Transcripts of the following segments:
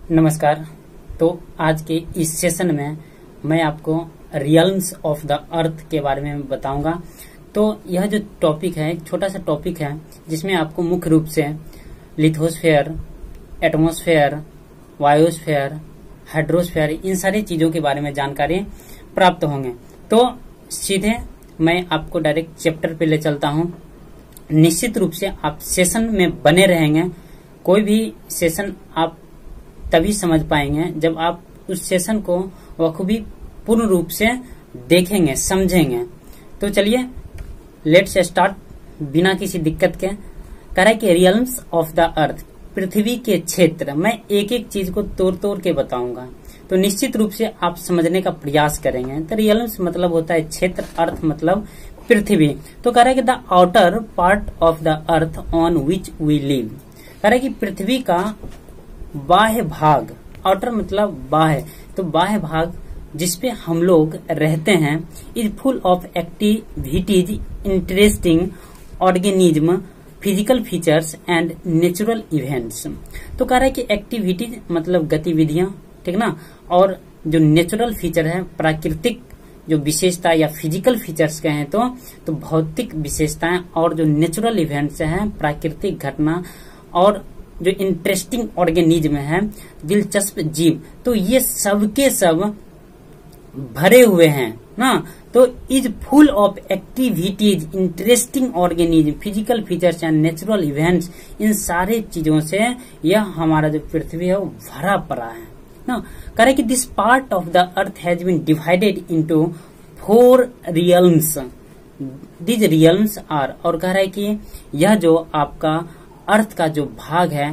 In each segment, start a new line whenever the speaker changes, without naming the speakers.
नमस्कार। तो आज के इस सेशन में मैं आपको रियल्म्स ऑफ द अर्थ के बारे में बताऊंगा। तो यह जो टॉपिक है, एक छोटा सा टॉपिक है जिसमें आपको मुख्य रूप से लिथोस्फेयर, एटमॉस्फेयर, बायोस्फेयर, हाइड्रोस्फेयर, इन सारी चीजों के बारे में जानकारी प्राप्त होंगे। तो सीधे मैं आपको डायरेक्ट चैप्टर पे ले चलता हूं। निश्चित रूप से आप सेशन में बने रहेंगे। कोई भी सेशन आप तभी समझ पाएंगे जब आप उस सेशन को बखूबी पूर्ण रूप से देखेंगे, समझेंगे। तो चलिए लेट्स स्टार्ट बिना किसी दिक्कत के। कह रहा है कि रियल्म्स ऑफ द अर्थ, पृथ्वी के क्षेत्र। मैं एक एक चीज को तोड़ तोड़ के बताऊंगा, तो निश्चित रूप से आप समझने का प्रयास करेंगे। तो रियल्म्स मतलब होता है क्षेत्र, अर्थ मतलब पृथ्वी। तो कह रहा है कि the outer part of the earth on which we live. कह रहा है कि पृथ्वी का बाह्य भाग, आउटर मतलब बाह्य, तो बाह्य भाग जिसपे हम लोग रहते हैं, is full of activities, interesting organism, physical features and natural events. तो कह रहा है कि एक्टिविटीज मतलब गतिविधियां, ठीक ना, और जो नेचुरल फीचर है, प्राकृतिक जो विशेषता या फिजिकल फीचर्स कहें तो भौतिक विशेषताएं, और जो नेचुरल इवेंट्स हैं, प्राकृतिक घटना, और जो इंटरेस्टिंग ऑर्गेनिज्म है, दिलचस्प जीव, तो ये सब के सब भरे हुए हैं ना। तो is full of activities, interesting organism, physical features and natural events, इन सारे चीजों से यह हमारा जो पृथ्वी है वो भरा पड़ा है ना। कह रहे कि this part of the earth has been divided into 4 realms. This realms are, और कह रहा है कि यह जो आपका अर्थ का जो भाग है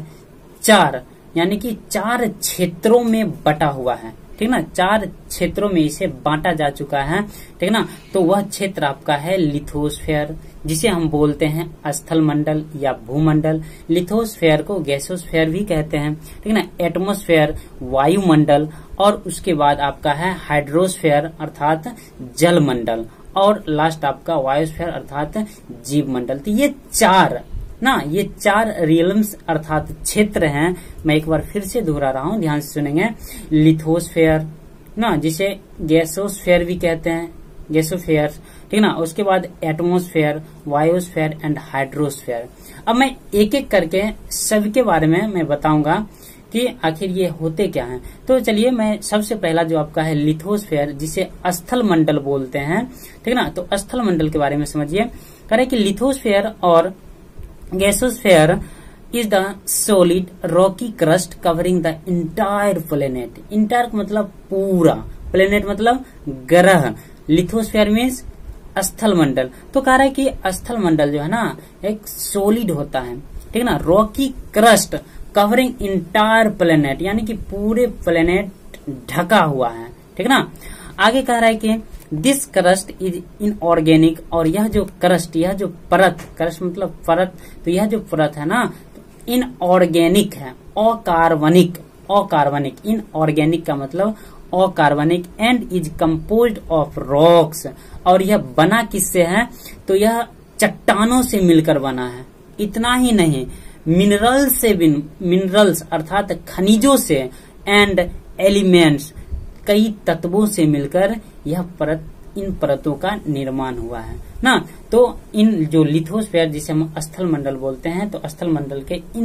4, यानी कि 4 क्षेत्रों में बटा हुआ है, ठीक ना। 4 क्षेत्रों में इसे बांटा जा चुका है, ठीक ना। तो वह क्षेत्र आपका है लिथोस्फेयर, जिसे हम बोलते हैं स्थल मंडल या भूमंडल। लिथोस्फेयर को गैसोस्फेयर भी कहते हैं, ठीक ना। एटमॉस्फेयर वायुमंडल, और उसके बाद आपका है हाइड्रोस्फेयर अर्थात जल मंडल, और लास्ट आपका बायोस्फेयर अर्थात जीव मंडल। तो ये 4 ना, ये 4 रियल्म्स अर्थात क्षेत्र हैं। मैं एक बार फिर से दोहरा रहा हूं, ध्यान से सुनेंगे। लिथोस्फेयर ना, जिसे गैसोस्फेयर भी कहते हैं, गैसोस्फेयर, ठीक ना। उसके बाद एटमॉस्फेयर, बायोस्फेयर एंड हाइड्रोस्फेयर। अब मैं एक एक करके सबके बारे में मैं बताऊंगा कि आखिर ये होते क्या हैं। तो चलिए, मैं सबसे पहला जो आपका है लिथोस्फेयर, जिसे स्थल मंडल बोलते हैं, ठीक ना। तो स्थल मंडल के बारे में समझिए। कह रहे कि लिथोस्फेयर और गैसोस्फेयर is the solid rocky crust covering the entire planet. Entire मतलब पूरा, planet मतलब ग्रह। लिथोस्फेयर मीन्स स्थल मंडल। तो कह रहा है कि स्थल मंडल जो है ना एक सॉलिड होता है, ठीक ना। Rocky crust covering entire planet, यानी कि पूरे प्लेनेट ढका हुआ है, ठीक ना। आगे कह रहा है कि दिस क्रस्ट इज इनऑर्गेनिक, और यह जो क्रस्ट, यह जो परत, क्रस्ट मतलब परत, तो यह जो परत है ना इनऑर्गेनिक है, अकार्बनिक, अकार्बनिक। इनऑर्गेनिक का मतलब अकार्बनिक, and is composed of rocks, और यह बना किससे है, तो यह चट्टानों से मिलकर बना है। इतना ही नहीं, मिनरल्स से भी, मिनरल्स अर्थात खनिजों से, एंड एलिमेंट्स, कई तत्वों से मिलकर यह परत, इन परतों का निर्माण हुआ है ना। तो इन जो लिथोस्फेयर, जिसे हम स्थल मंडल बोलते हैं, तो स्थल मंडल के इन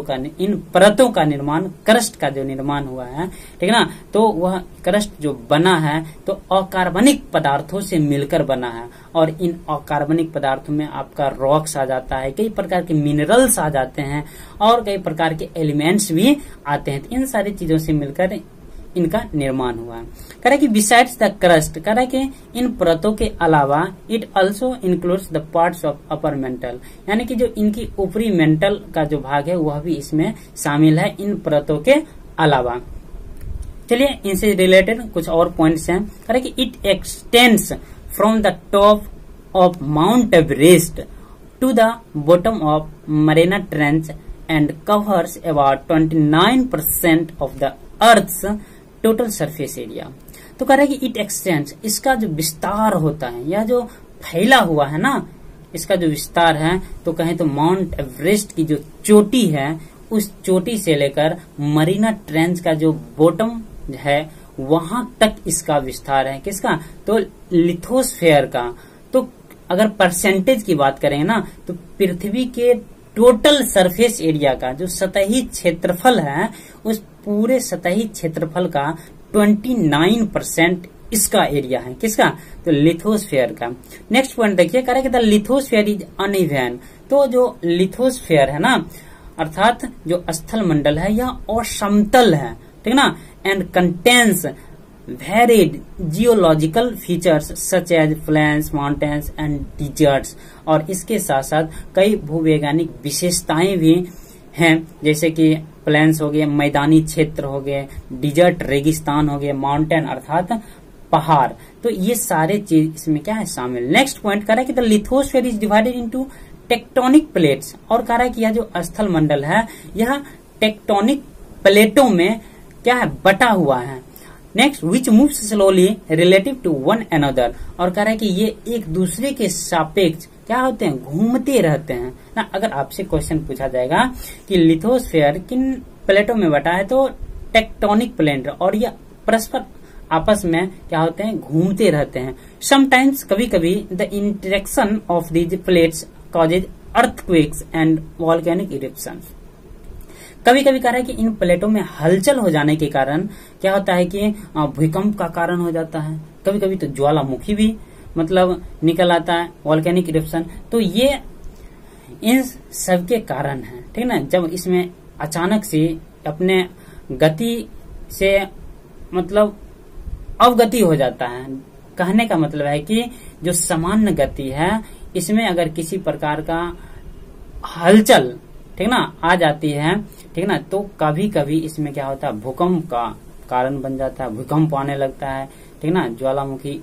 परतों का निर्माण, क्रस्ट का जो निर्माण हुआ है, ठीक ना। तो वह क्रस्ट जो बना है तो अकार्बनिक पदार्थों से मिलकर बना है, और इन अकार्बनिक पदार्थों में आपका रॉक्स आ जाता है, कई प्रकार के मिनरल्स आ जाते हैं, और कई प्रकार के एलिमेंट्स भी आते हैं। तो इन सारी चीजों से मिलकर इनका निर्माण हुआ है। कह रहा है कि बिसाइड्स द क्रस्ट, कह रहा है कि इन परतों के अलावा it also includes the parts of upper mantle, यानी कि जो इनकी ऊपरी मेंटल का जो भाग है वह भी इसमें शामिल है, इन परतों के अलावा। चलिए इनसे रिलेटेड कुछ और पॉइंट्स हैं। कह रहा है कि it extends from the top of Mount Everest to the bottom of Mariana trench and covers about 29% of the earth's total surface area. तो कह रहा है कि इट एक्सटेंड्स, इसका जो विस्तार होता है, यह जो फैला हुआ है ना, इसका जो विस्तार है, तो कहें तो माउंट एवरेस्ट की जो चोटी है उस चोटी से लेकर मरीना ट्रेंच का जो बॉटम है वहां तक इसका विस्तार है। किसका? तो लिथोस्फेयर का। तो अगर परसेंटेज की बात करें ना, तो पृथ्वी के टोटल सरफेस एरिया का जो सतही क्षेत्रफल है, उस पूरे सतही क्षेत्रफल का 29% इसका एरिया है। किसका? तो लिथोस्फेयर का। नेक्स्ट पॉइंट देखिए, कह रहा है कि द लिथोस्फेयर इज अनइवन। तो जो लिथोस्फेयर है ना, अर्थात जो स्थल मंडल है, यह असमतल है, ठीक ना, and contains varied geological features such as plains, mountains and deserts. और इसके साथ साथ कई भूवैज्ञानिक विशेषताएं भी हैं, जैसे कि प्लेन्स हो गए, मैदानी क्षेत्र हो गए, डिजर्ट रेगिस्तान हो गए, माउंटेन अर्थात पहाड़। तो ये सारे चीज इसमें क्या है? शामिल। नेक्स्ट पॉइंट कह रहा है कि the lithosphere is divided into tectonic plates. और कह रहा है कि यह जो स्थल मंडल है, यह टेक्टोनिक प्लेटों में क्या है? बटा हुआ है। Next, which moves slowly relative to one another. और कह रहा है कि ये एक दूसरे के सापेक्ष क्या होते हैं? घूमते रहते हैं ना। अगर आपसे क्वेश्चन पूछा जाएगा कि लिथोस्फेयर किन प्लेटों में बटा है, तो टेक्टोनिक प्लेट, और यह परस्पर आपस में क्या होते हैं? घूमते रहते हैं। समटाइम्स, कभी कभी, the interaction of these plates causes earthquakes and volcanic eruptions. कभी कभी कह रहा है कि इन प्लेटों में हलचल हो जाने के कारण क्या होता है कि भूकंप का कारण हो जाता है। कभी कभी तो ज्वालामुखी भी मतलब निकल आता है, वॉल्केनिक इरप्शन। तो ये इन सब के कारण है, ठीक ना। जब इसमें अचानक से अपने गति से मतलब अवगति हो जाता है। कहने का मतलब है कि जो सामान्य गति है, इसमें अगर किसी प्रकार का हलचल, ठीक ना, आ जाती है, ठीक ना, तो कभी कभी इसमें क्या होता है? भूकंप का कारण बन जाता है, भूकंप आने लगता है, ठीक ना, ज्वालामुखी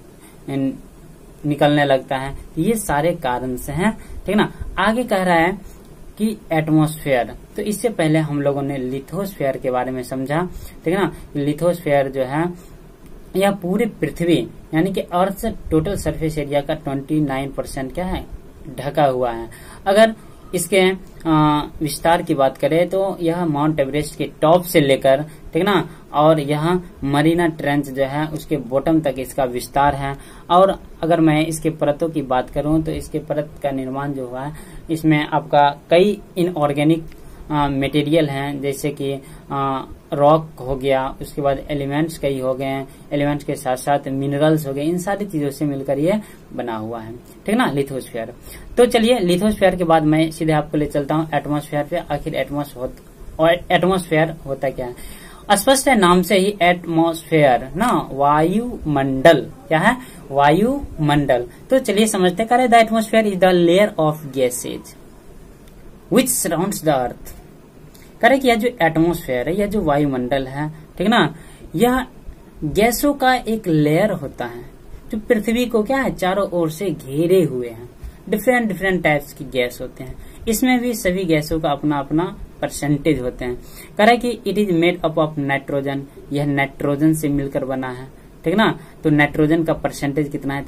निकलने लगता है। ये सारे कारण से हैं, ठीक ना। आगे कह रहा है कि एटमॉस्फेयर। तो इससे पहले हम लोगों ने लिथोस्फेयर के बारे में समझा, ठीक है ना। लिथोस्फेयर जो है, यह पूरे पृथ्वी यानी कि अर्थ से टोटल सरफेस एरिया का 29% क्या है? ढका हुआ है। अगर इसके विस्तार की बात करें तो यह माउंट एवरेस्ट के टॉप से लेकर, ठीक ना, और यहाँ मरीना ट्रेंच जो है उसके बॉटम तक इसका विस्तार है। और अगर मैं इसके परतों की बात करूं तो इसके परत का निर्माण जो हुआ है, इसमें आपका कई इनऑर्गेनिक मटेरियल हैं, जैसे कि रॉक हो गया, उसके बाद एलिमेंट्स कई हो गए, एलिमेंट्स के साथ साथ मिनरल्स हो गए, इन सारी चीजों से मिलकर ये बना हुआ है, ठीक ना, लिथोस्फेयर। तो चलिए लिथोस्फेयर के बाद मैं सीधे आपको ले चलता हूँ एटमॉस्फेयर पे। आखिर एटमॉस्फेयर होता क्या है? स्पष्ट है नाम से ही, एटमॉस्फेयर ना, वायुमंडल। क्या है? वायुमंडल। तो चलिए समझते करें। The atmosphere is the layer of gases which surrounds the earth. करें कि यह जो एटमॉस्फेयर है, यह जो वायुमंडल है, ठीक ना, यह गैसों का एक लेयर होता है जो पृथ्वी को क्या है? चारों ओर से घेरे हुए हैं। डिफरेंट डिफरेंट टाइप्स की गैस होते हैं। इसमें भी सभी गैसों का अपना अपना परसेंटेज होते हैं। कह रहा है कि it is made up of nitrogen. यह नाइट्रोजन से मिलकर बना है, ठीक ना। तो नाइट्रोजन का परसेंटेज कितना है? तो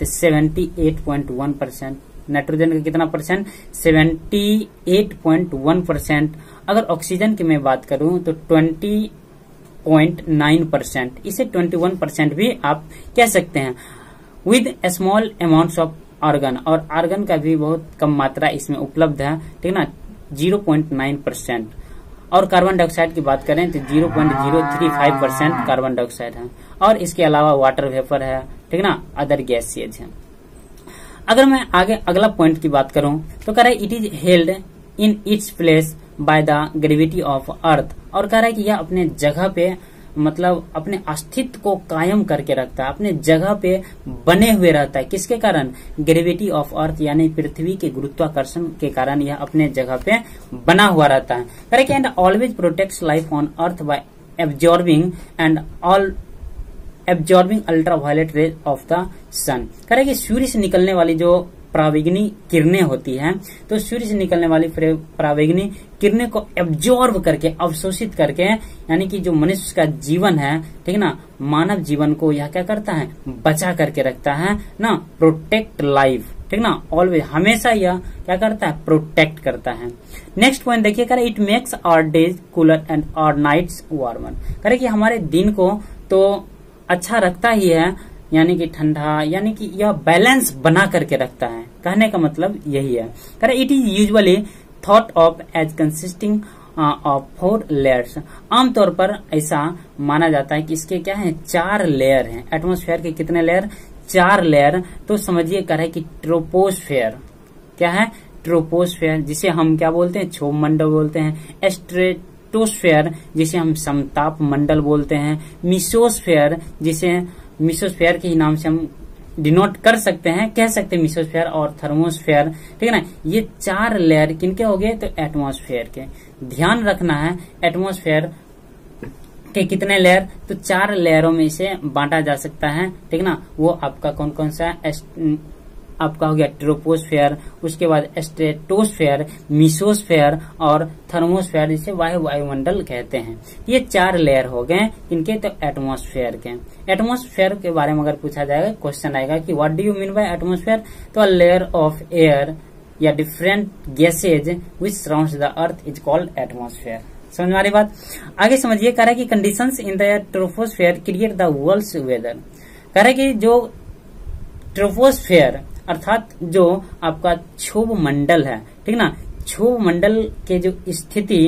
78.1%। नाइट्रोजन का कितना परसेंट? 78.1%। अगर ऑक्सीजन की मैं बात करूं तो 20.9%। इसे 21% भी आप कह सकते हैं। With small amounts of argon, और आर्गन का भी बहुत कम मात्रा इसमें उपलब्ध है, ठीक ना, 0.9%। और कार्बन डाइऑक्साइड की बात करें तो 0.035% कार्बन डाइऑक्साइड है। और इसके अलावा वाटर वेपर है, ठीक ना, अदर गैसेज है। अगर मैं आगे अगला पॉइंट की बात करूं तो कह रहा है it is held in its place by the gravity of earth. और कह रहा है कि यह अपने जगह पे मतलब अपने अस्तित्व को कायम करके रखता है, अपने जगह पे बने हुए रहता है। किसके कारण? ग्रेविटी ऑफ अर्थ, यानी पृथ्वी के गुरुत्वाकर्षण के कारण यह अपने जगह पे बना हुआ रहता है। कह रहा है कि and always protects life on earth by absorbing ultraviolet rays of the sun. कह रहा है कि सूर्य से निकलने वाली जो परावैंगनी किरणें होती हैं, तो सूर्य से निकलने वाली परावैंगनी किरणें को एब्जॉर्ब करके, अवशोषित करके, यानी कि जो मनुष्य का जीवन है, ठीक ना, मानव जीवन को यह क्या करता है? बचा करके रखता है ना, प्रोटेक्ट लाइफ, ठीक ना, ऑलवेज, हमेशा यह क्या करता है, प्रोटेक्ट करता है। नेक्स्ट पॉइंट देखिए, कह रहे it makes our days cooler and our nights warmer. कह रहे कि हमारे दिन को तो अच्छा रखता ही है, यानी कि ठंडा, यानी कि यह बैलेंस बना करके रखता है, कहने का मतलब यही है। कह रहे it is usually thought of as consisting of 4 layers. आमतौर पर ऐसा माना जाता है कि इसके क्या है, 4 लेयर हैं। एटमॉस्फेयर के कितने लेयर, 4 लेयर। तो समझिए कह रहे कि ट्रोपोस्फेयर क्या है, ट्रोपोस्फेयर जिसे हम क्या बोलते हैं, क्षोभ मंडल बोलते हैं। स्ट्रेटोस्फेयर जिसे हम समताप मंडल बोलते हैं। मीसोस्फेयर जिसे मीसोस्फेयर के ही नाम से हम डिनोट कर सकते हैं, कह सकते हैं मीसोस्फेयर, और थर्मोस्फेयर, ठीक है ना। ये 4 लेयर किनके हो गए, तो एटमॉस्फेयर के। ध्यान रखना है एटमॉस्फेयर के कितने लेयर, तो 4 लेयरों में इसे बांटा जा सकता है, ठीक ना। वो आपका कौन कौन सा, आपका हो गया ट्रोपोस्फेयर, उसके बाद स्ट्रेटोस्फेयर, मीसोस्फेयर और थर्मोस्फेयर, जिसे वायुमंडल कहते हैं। ये 4 लेयर हो गए इनके, तो एटमॉस्फेयर के। एटमॉस्फेयर के बारे में अगर पूछा जाएगा, क्वेश्चन आएगा कि what do you mean by atmosphere, तो लेयर ऑफ एयर या different gases which surrounds the earth is called atmosphere. समझ में आ रही बात। आगे समझिए, कह रहा है कि conditions in the troposphere create the world's weather. कह रहा है कि जो ट्रोपोस्फेयर अर्थात जो आपका क्षोभ मंडल है, ठीक ना, क्षोभ मंडल के जो स्थिति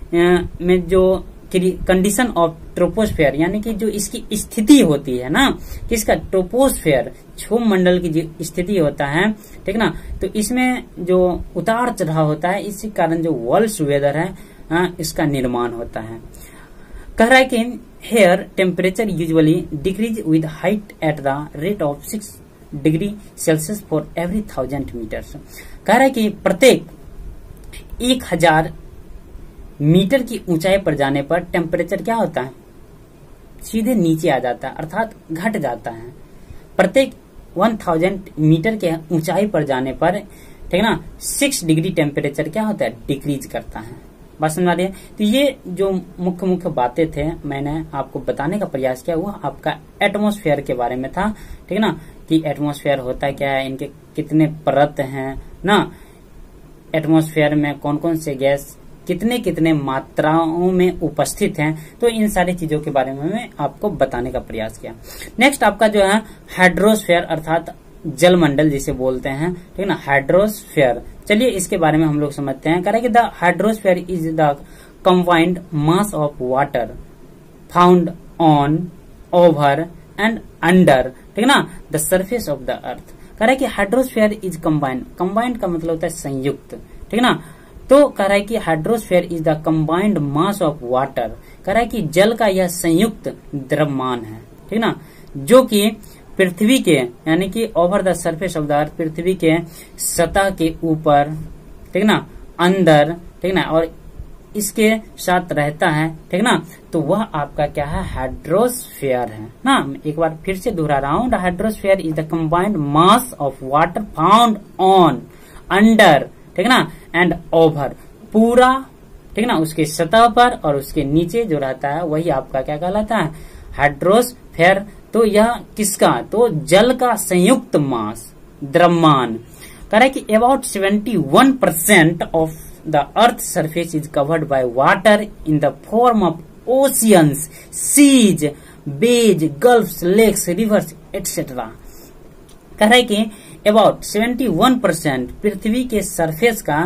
में जो कंडीशन ऑफ ट्रोपोस्फेयर, यानी कि जो इसकी स्थिति होती है ना, किसका, ट्रोपोस्फेयर, क्षोभ मंडल की जो स्थिति होता है, ठीक ना, तो इसमें जो उतार चढ़ाव होता है, इसी कारण जो वर्ल्ड्स वेदर है इसका निर्माण होता है। कह रहा है कि here temperature usually decreases with height at the rate of 6 degree Celsius for every 1000 metres. कह रहा है कि प्रत्येक 1000 मीटर की ऊंचाई पर जाने पर टेम्परेचर क्या होता है, सीधे नीचे आ जाता है, अर्थात घट जाता है। प्रत्येक 1000 मीटर के ऊंचाई पर जाने पर, ठीक ना, 6 डिग्री टेम्परेचर क्या होता है, डिक्रीज करता है। बात समझ आ रही है। तो ये जो मुख्य मुख्य बातें थे मैंने आपको बताने का प्रयास किया, वो आपका एटमॉस्फेयर के बारे में था, ठीक है ना, कि एटमॉस्फेयर होता क्या है, इनके कितने परत हैं ना, एटमॉस्फेयर में कौन कौन से गैस कितने कितने मात्राओं में उपस्थित हैं, तो इन सारी चीजों के बारे में मैं आपको बताने का प्रयास किया। नेक्स्ट आपका जो है हाइड्रोस्फेयर अर्थात जलमंडल जिसे बोलते हैं, ठीक है ना, हाइड्रोस्फेयर। चलिए इसके बारे में हम लोग समझते हैं। कह रहे कि the hydrosphere is the combined mass of water found on, over and under, ठीक है ना, the surface of the earth. कह रहा है कि हाइड्रोस्फेयर इज कंबाइंड, कंबाइंड का मतलब होता है संयुक्त, ठीक है ना। तो कह रहा है कि hydrosphere is the combined mass of water. कह रहा है कि जल का यह संयुक्त द्रव्यमान है, ठीक है ना, जो कि पृथ्वी के, यानी कि over the surface of the earth, पृथ्वी के सतह के ऊपर, ठीक ना, अंदर, ठीक ना, और इसके साथ रहता है, ठीक ना, तो वह आपका क्या है, हाइड्रोस्फेयर है ना। एक बार फिर से दोहरा रहा हूं, the hydrosphere is the combined mass of water found on, under, ठीक ना, एंड ओवर, पूरा, ठीक ना, उसके सतह पर और उसके नीचे जो रहता है वही आपका क्या कहलाता है, हाइड्रोस्फेयर। तो यह किसका, तो जल का संयुक्त मास, द्रव्यमान। कह रहा है कि about 71% of the earth surface is covered by water in the form of oceans, seas, bays, gulfs, lakes, rivers et cetera. कह रहा है कि अबाउट 71% पृथ्वी के सरफेस का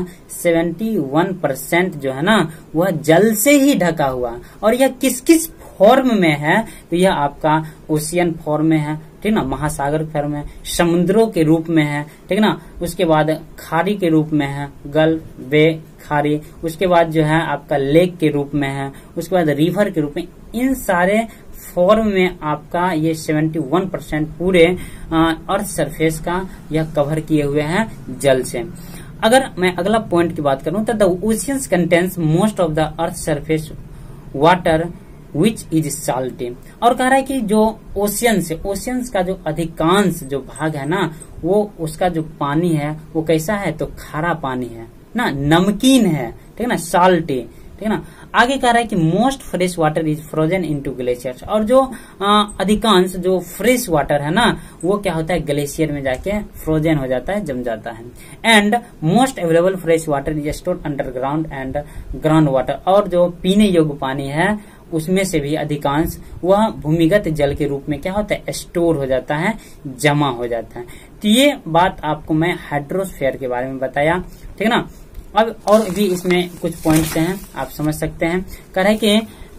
71% जो है ना, वह जल से ही ढका हुआ। और यह किस किस फॉर्म में है, तो यह आपका ओशियन फॉर्म में है, ठीक ना, महासागर फॉर्म में, समुद्रों के रूप में है, ठीक ना, उसके बाद खाड़ी के रूप में है, गल्फ, बे, खाड़ी, उसके बाद जो है आपका लेक के रूप में है, उसके बाद रिवर के रूप में। इन सारे फॉर्म में आपका ये 71% पूरे अर्थ सरफेस का यह कवर किए हुए हैं जल से। अगर मैं अगला पॉइंट की बात करूं तो the oceans contains most of the earth surface water which is salty. और कह रहा है कि जो ओशियंस का जो अधिकांश जो भाग है ना, वो उसका जो पानी है वो कैसा है, तो खारा पानी है ना, नमकीन है, ठीक है ना, साल्टी, ठीक है ना। आगे कह रहा है कि most fresh water is frozen into glaciers, और जो अधिकांश जो फ्रेश वाटर है ना वो क्या होता है, ग्लेशियर में जाके फ्रोजन हो जाता है, जम जाता है। And most available fresh water is stored underground and ground water, और जो पीने योग्य पानी है उसमें से भी अधिकांश वह भूमिगत जल के रूप में क्या होता है, स्टोर हो जाता है, जमा हो जाता है। तो ये बात आपको मैं हाइड्रोस्फीयर के बारे में बताया, ठीक है ना। अब और भी इसमें कुछ पॉइंट्स हैं, आप समझ सकते हैं। कह रहे कि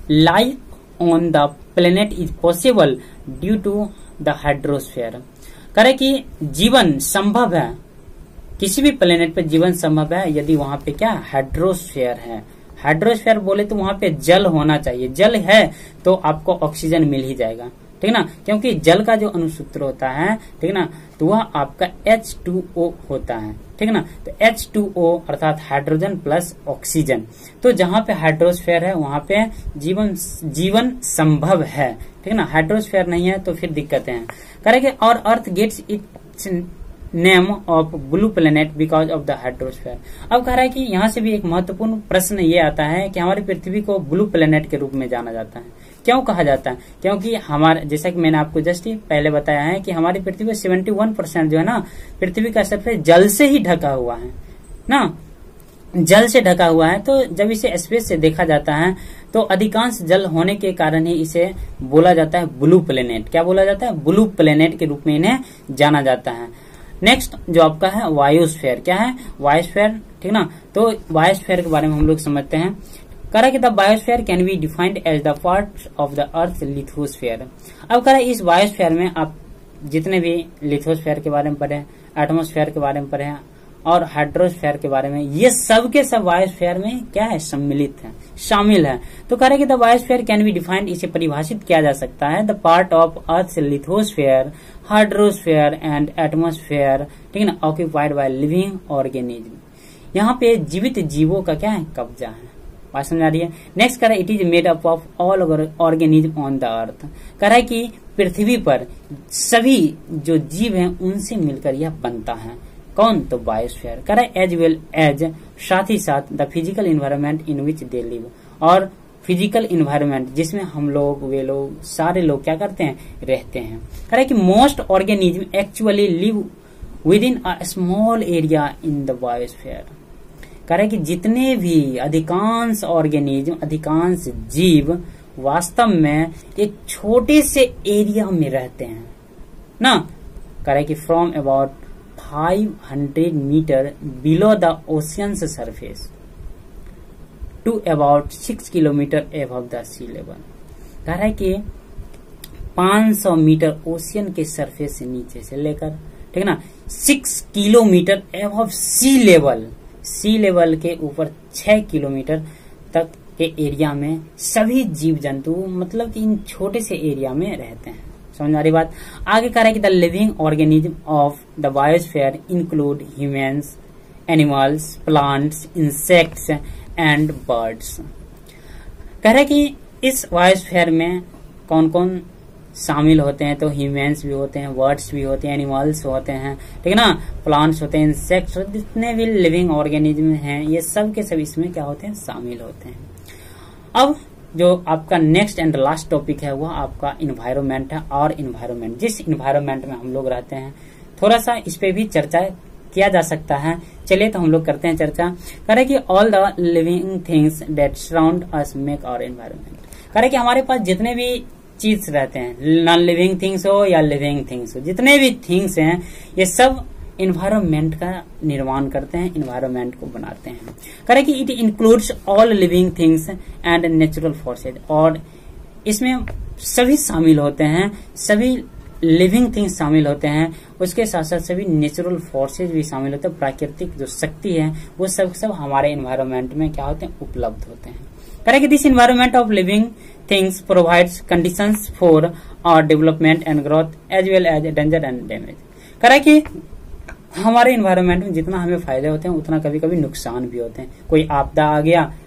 life on the planet is possible due to the hydrosphere. कह रहे कि जीवन संभव है, किसी भी प्लेनेट पे जीवन संभव है यदि वहां पे क्या हाइड्रोस्फीयर है। हाइड्रोस्फीयर बोले तो वहां पे जल होना चाहिए, जल है तो आपको ऑक्सीजन मिल ही जाएगा, ठीक है ना, क्योंकि जल का जो अणुसूत्र होता है, ठीक है ना, तो वह आपका H2O होता है, ठीक है ना। तो H2O अर्थात हाइड्रोजन प्लस ऑक्सीजन, तो जहां पे हाइड्रोस्फीयर है वहां पे जीवन संभव है, ठीक है ना। हाइड्रोस्फीयर नहीं है तो फिर दिक्कतें हैं। करेंगे और earth gets its name of blue planet because of the hydrosphere. अब कह रहा है कि यहाँ से भी एक महत्वपूर्ण प्रश्न ये आता है कि हमारी पृथ्वी को ब्लू प्लेनेट के रूप में जाना जाता है। क्यों कहा जाता है? क्योंकि हमारे, जैसा कि मैंने आपको जस्ट पहले बताया है कि हमारी पृथ्वी 71% जो है ना पृथ्वी का सरफेस जल से ही ढका हुआ है ना, जल से ढका हुआ है। तो जब इसे स्पेस से देखा जाता है तो अधिकांश जल होने के कारण ही इसे बोला जाता है ब्लू प्लेनेट। क्या बोला जाता है? ब्लू प्लेनेट के रूप में इन्हें जाना जाता है। नेक्स्ट जो आपका है वायोस्फीयर। क्या है? वायोस्फीयर, ठीक ना। तो वायोस्फीयर के बारे में हम लोग समझते हैं। कह रहा है कि the biosphere can be defined as the part of the earth lithosphere. अब कह रहा है इस बायोस्फीयर में आप जितने भी लिथोस्फीयर के बारे में पढ़े, एटमोस्फीयर के बारे में पढ़े और हाइड्रोस्फीयर के बारे में, ये सब के सब बायोस्फीयर में क्या है? सम्मिलित है, शामिल है। तो कह रहे कि the biosphere can be defined, इसे परिभाषित किया जा सकता है the part of earth lithosphere, hydrosphere and atmosphere, ठीक है ना, ऑक्यूपाइड बाय लिविंग ऑर्गेनिज्म। यहाँ पे जीवित जीवों का क्या है? कब्जा है। बात समझ आ रही है? नेक्स्ट कह रहा है it is made up of all organism on the earth. कह रहा है कि पृथ्वी पर सभी जो जीव हैं उनसे मिलकर यह बनता है। कौन? तो बायोस्फीयर। कह रहा है एज वेल एज, साथ ही साथ the physical environment in which they live, और फिजिकल इन्वायरमेंट जिसमें हम लोग, वे लोग, सारे लोग क्या करते हैं? रहते हैं। कह रहा है कि most organism actually live within a small area in the biosphere. कह रहा है कि जितने भी अधिकांश ऑर्गेनिज्म, अधिकांश जीव वास्तव में एक छोटे से एरिया में रहते हैं ना। कह रहा है कि from about 500 metre below the oceans surface to about 6 kilometre above the sea level. कह रहा है कि 500 मीटर ओशियन के सरफेस से नीचे से लेकर, ठीक है ना, 6 kilometre above sea level, sea level के ऊपर 6 किलोमीटर तक के एरिया में सभी जीव जंतु, मतलब कि इन छोटे से एरिया में रहते हैं। समझ आ रही बात? आगे कह रहा है कि the living organism of the biosphere include humans, animals, plants, insects and birds. कह रहा है कि इस बायोस्फीयर में कौन कौन शामिल होते हैं? तो ह्यूमंस भी होते हैं, बर्ड्स भी होते हैं, एनिमल्स होते हैं, ठीक है ना, प्लांट्स होते हैं, इंसेक्ट्स, जितने भी लिविंग ऑर्गेनिज्म हैं ये सब के सब इसमें क्या होते हैं? शामिल होते हैं। अब जो आपका नेक्स्ट एंड लास्ट टॉपिक है वह आपका इन्वायरमेंट है। और इन्वायरमेंट, जिस इन्वायरमेंट में हम लोग रहते हैं, थोड़ा सा इस पे भी चर्चा किया जा सकता है। चलिए तो हम लोग करते हैं चर्चा। कह रहे कि all the living things that surround us make our environment. कह रहे कि हमारे पास जितने भी चीज रहते हैं, नॉन लिविंग थिंग्स हो या लिविंग थिंग्स हो, जितने भी थिंग्स हैं ये सब इन्वायरमेंट का निर्माण करते हैं, इन्वायरमेंट को बनाते हैं। कह रहे कि it includes all living things and natural forces, और इसमें सभी शामिल होते हैं, सभी लिविंग थिंग्स शामिल होते हैं, उसके साथ साथ सभी नेचुरल फोर्सेज भी शामिल होते हैं। प्राकृतिक जो शक्ति है वो सब हमारे इन्वायरमेंट में क्या होते हैं? उपलब्ध होते हैं। कह रहे कि this environment of living things provides conditions for our development and growth as well as danger and damage. कह रहा है कि हमारे इन्वायरमेंट में जितना हमें फायदे होते हैं उतना कभी कभी नुकसान भी होते हैं। कोई आपदा आ गया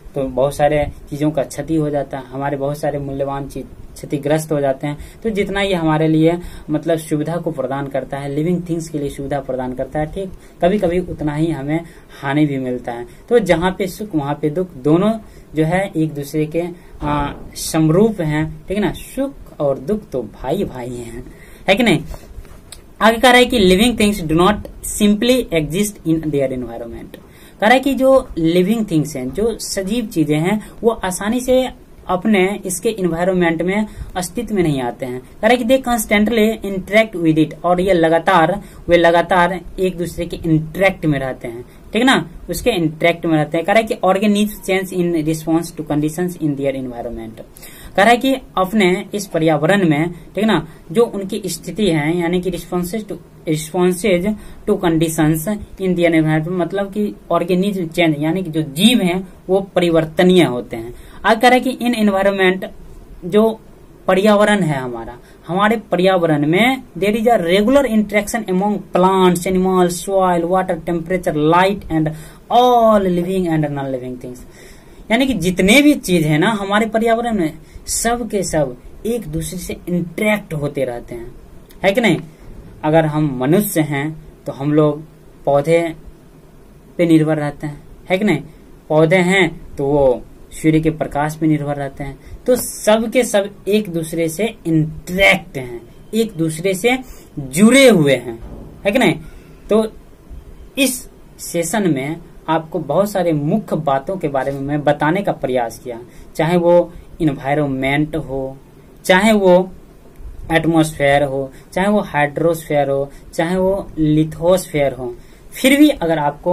तो बहुत सारे चीजों का क्षति हो जाता है, हमारे बहुत सारे मूल्यवान चीज क्षतिग्रस्त हो जाते हैं। तो जितना ये हमारे लिए मतलब सुविधा को प्रदान करता है, लिविंग थिंग्स के लिए सुविधा प्रदान करता है, ठीक, कभी कभी उतना ही हमें हानि भी मिलता है। तो जहाँ पे सुख वहाँ पे दुख, दोनों जो है एक दूसरे के समरूप हैं, ठीक है ना। सुख और दुख तो भाई भाई हैं, है कि नहीं। आगे कह रहा है कि living things do not simply exist in their environment. कह रहा है कि जो लिविंग थिंग्स हैं, जो सजीव चीजें हैं, वो आसानी से अपने इसके इन्वायरमेंट में अस्तित्व में नहीं आते हैं। कह रहा है कि they constantly interact with it, और ये वे लगातार एक दूसरे के इंटरेक्ट में रहते हैं, ठीक है ना, उसके इंटरेक्ट में रहते हैं। कह रहा है कि organism change in response to conditions in their environment. कह रहा है कि अपने इस पर्यावरण में, ठीक है ना, जो उनकी स्थिति है, यानी कि responses to conditions in their environment, मतलब कि ऑर्गेनिज्म चेंज, यानी कि जो जीव हैं वो परिवर्तनीय होते हैं। आगे कह रहा है कि इन एनवायरमेंट, जो पर्यावरण है हमारे पर्यावरण में there is a regular interaction among plants, animals, soil, water, temperature, light and all living and non living things. यानी कि जितने भी चीज है ना हमारे पर्यावरण में, सब के सब एक दूसरे से इंटरेक्ट होते रहते हैं, है कि नहीं। अगर हम मनुष्य हैं तो हम लोग पौधे पे निर्भर रहते हैं, है कि नहीं। पौधे हैं तो वो सूर्य के प्रकाश पे निर्भर रहते हैं। तो सब के सब एक दूसरे से इंटरेक्ट हैं, एक दूसरे से जुड़े हुए हैं, है कि नहीं। तो इस सेशन में आपको बहुत सारे मुख्य बातों के बारे में मैं बताने का प्रयास किया, चाहे वो इन्वायरमेंट हो, चाहे वो एटमॉस्फेयर हो, चाहे वो हाइड्रोस्फेयर हो, चाहे वो लिथोस्फेयर हो। फिर भी अगर आपको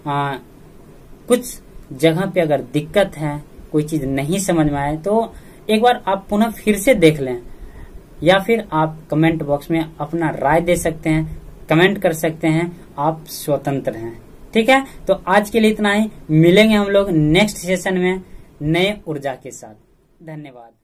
कुछ जगह पे अगर दिक्कत है, कोई चीज नहीं समझ में आए, तो एक बार आप पुनः फिर से देख लें, या फिर आप कमेंट बॉक्स में अपना राय दे सकते हैं, कमेंट कर सकते हैं, आप स्वतंत्र हैं, ठीक है। तो आज के लिए इतना ही, मिलेंगे हम लोग नेक्स्ट सेशन में नए ऊर्जा के साथ। धन्यवाद।